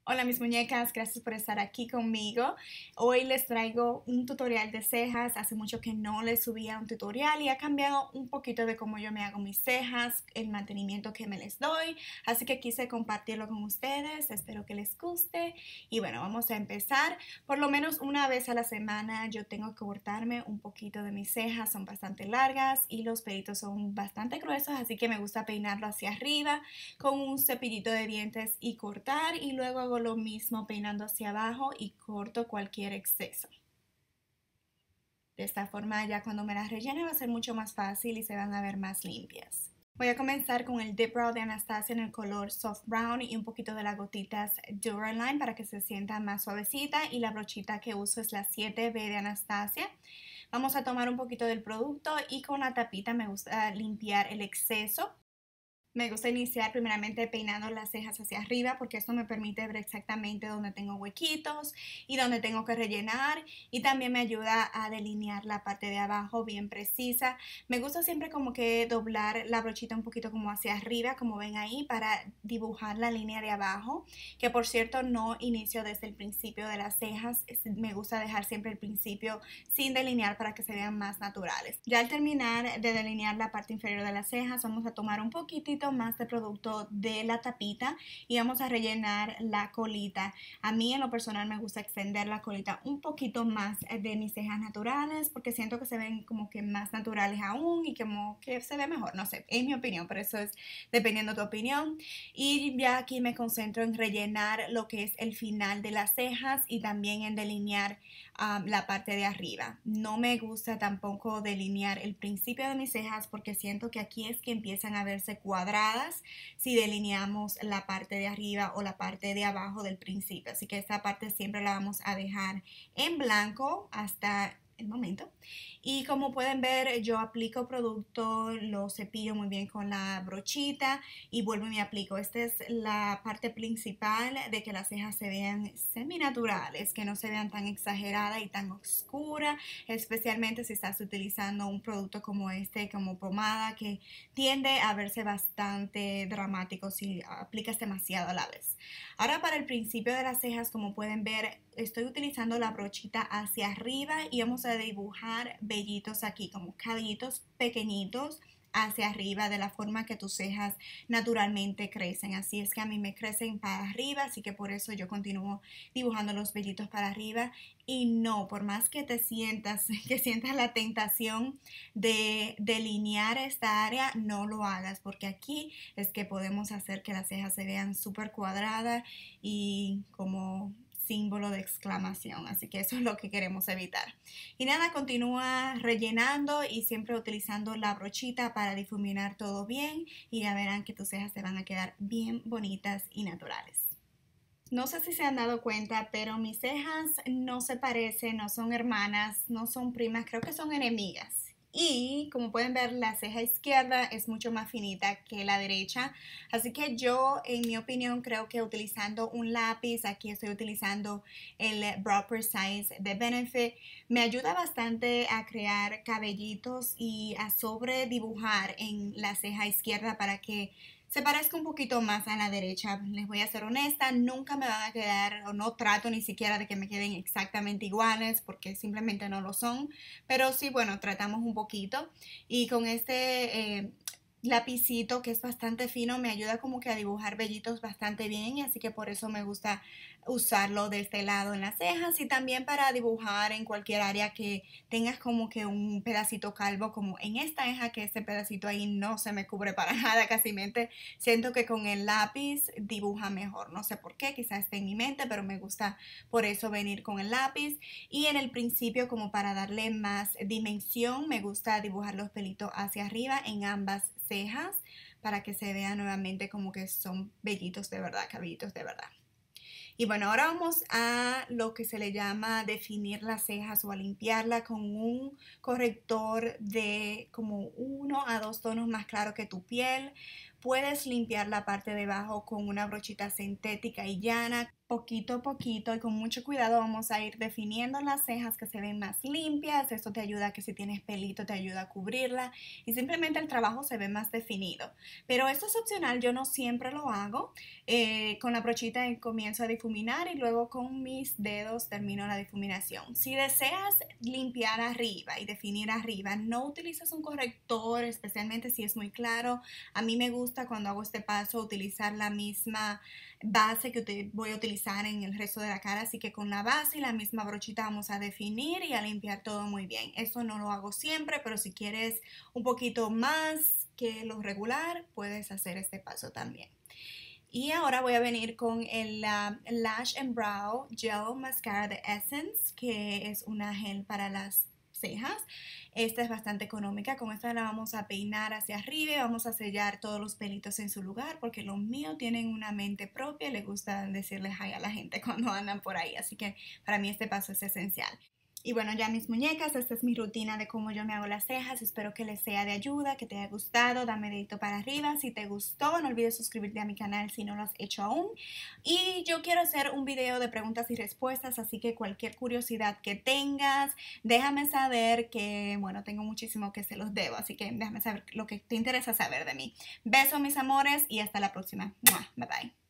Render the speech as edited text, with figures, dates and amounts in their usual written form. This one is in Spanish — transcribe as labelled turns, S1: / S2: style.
S1: Hola mis muñecas, gracias por estar aquí conmigo. Hoy les traigo un tutorial de cejas. Hace mucho que no les subía un tutorial y ha cambiado un poquito de cómo yo me hago mis cejas, el mantenimiento que me les doy. Así que quise compartirlo con ustedes, espero que les guste. Y bueno, vamos a empezar. Por lo menos una vez a la semana yo tengo que cortarme un poquito de mis cejas, son bastante largas y los pelitos son bastante gruesos, así que me gusta peinarlo hacia arriba con un cepillito de dientes y cortar, y luego hago lo mismo peinando hacia abajo y corto cualquier exceso. De esta forma ya cuando me las rellene va a ser mucho más fácil y se van a ver más limpias. Voy a comenzar con el Dip Brow de Anastasia en el color Soft Brown y un poquito de las gotitas Duraline para que se sienta más suavecita, y la brochita que uso es la 7B de Anastasia. Vamos a tomar un poquito del producto y con la tapita me gusta limpiar el exceso. Me gusta iniciar primeramente peinando las cejas hacia arriba porque esto me permite ver exactamente dónde tengo huequitos y dónde tengo que rellenar, y también me ayuda a delinear la parte de abajo bien precisa. Me gusta siempre como que doblar la brochita un poquito como hacia arriba, como ven ahí, para dibujar la línea de abajo, que por cierto no inicio desde el principio de las cejas. Me gusta dejar siempre el principio sin delinear para que se vean más naturales. Ya al terminar de delinear la parte inferior de las cejas, vamos a tomar un poquitito más de producto de la tapita y vamos a rellenar la colita. A mí en lo personal me gusta extender la colita un poquito más de mis cejas naturales porque siento que se ven como que más naturales aún y como que se ve mejor, no sé, es mi opinión, pero eso es dependiendo de tu opinión. Y ya aquí me concentro en rellenar lo que es el final de las cejas y también en delinear la parte de arriba. No me gusta tampoco delinear el principio de mis cejas porque siento que aquí es que empiezan a verse cuadradas si delineamos la parte de arriba o la parte de abajo del principio. Así que esta parte siempre la vamos a dejar en blanco hasta el momento. Y como pueden ver, yo aplico producto, lo cepillo muy bien con la brochita y vuelvo y me aplico. Esta es la parte principal de que las cejas se vean seminaturales, que no se vean tan exageradas y tan oscuras, especialmente si estás utilizando un producto como este, como pomada, que tiende a verse bastante dramático si aplicas demasiado a la vez. Ahora para el principio de las cejas, como pueden ver, estoy utilizando la brochita hacia arriba y vamos a dibujar vellitos aquí, como cabellitos pequeñitos hacia arriba, de la forma que tus cejas naturalmente crecen. Así es que a mí me crecen para arriba, así que por eso yo continúo dibujando los vellitos para arriba. Y no, por más que te sientas, que sientas la tentación de delinear esta área, no lo hagas, porque aquí es que podemos hacer que las cejas se vean súper cuadradas y como símbolo de exclamación, así que eso es lo que queremos evitar. Y nada, continúa rellenando y siempre utilizando la brochita para difuminar todo bien, y ya verán que tus cejas te van a quedar bien bonitas y naturales. No sé si se han dado cuenta, pero mis cejas no se parecen, no son hermanas, no son primas, creo que son enemigas. Y como pueden ver, la ceja izquierda es mucho más finita que la derecha. Así que yo, en mi opinión, creo que utilizando un lápiz, aquí estoy utilizando el Brow Precise de Benefit, me ayuda bastante a crear cabellitos y a sobredibujar en la ceja izquierda para que se parezca un poquito más a la derecha. Les voy a ser honesta, nunca me van a quedar, o no trato ni siquiera de que me queden exactamente iguales porque simplemente no lo son, pero sí, bueno, tratamos un poquito, y con este lapicito que es bastante fino me ayuda como que a dibujar vellitos bastante bien, y así que por eso me gusta usarlo de este lado en las cejas, y también para dibujar en cualquier área que tengas como que un pedacito calvo, como en esta ceja, que este pedacito ahí no se me cubre para nada casi mente. Siento que con el lápiz dibuja mejor, no sé por qué, quizás esté en mi mente, pero me gusta por eso venir con el lápiz. Y en el principio, como para darle más dimensión, me gusta dibujar los pelitos hacia arriba en ambas cejas para que se vea nuevamente como que son vellitos de verdad, cabellitos de verdad. Y bueno, ahora vamos a lo que se le llama definir las cejas o a limpiarla con un corrector de como 1 a 2 tonos más claro que tu piel. puedes limpiar la parte de abajo con una brochita sintética y llana. Poquito a poquito y con mucho cuidado vamos a ir definiendo las cejas que se ven más limpias. Esto te ayuda a que si tienes pelito te ayuda a cubrirla y simplemente el trabajo se ve más definido. Pero esto es opcional, yo no siempre lo hago. Con la brochita comienzo a difuminar y luego con mis dedos termino la difuminación. Si deseas limpiar arriba y definir arriba, no utilices un corrector, especialmente si es muy claro. A mí me gusta cuando hago este paso utilizar la misma base que voy a utilizar en el resto de la cara, así que con la base y la misma brochita vamos a definir y a limpiar todo muy bien. Eso no lo hago siempre, pero si quieres un poquito más que lo regular, puedes hacer este paso también. Y ahora voy a venir con el Lash and Brow Gel Mascara de Essence, que es una gel para las cejas. Esta es bastante económica, con esta la vamos a peinar hacia arriba y vamos a sellar todos los pelitos en su lugar porque los míos tienen una mente propia y les gusta decirle hi a la gente cuando andan por ahí, así que para mí este paso es esencial. Y bueno, ya mis muñecas, esta es mi rutina de cómo yo me hago las cejas. Espero que les sea de ayuda, que te haya gustado. Dame dedito para arriba si te gustó. No olvides suscribirte a mi canal si no lo has hecho aún. Y yo quiero hacer un video de preguntas y respuestas, así que cualquier curiosidad que tengas, déjame saber que, bueno, tengo muchísimo que se los debo. Así que déjame saber lo que te interesa saber de mí. Besos, mis amores, y hasta la próxima. Bye bye.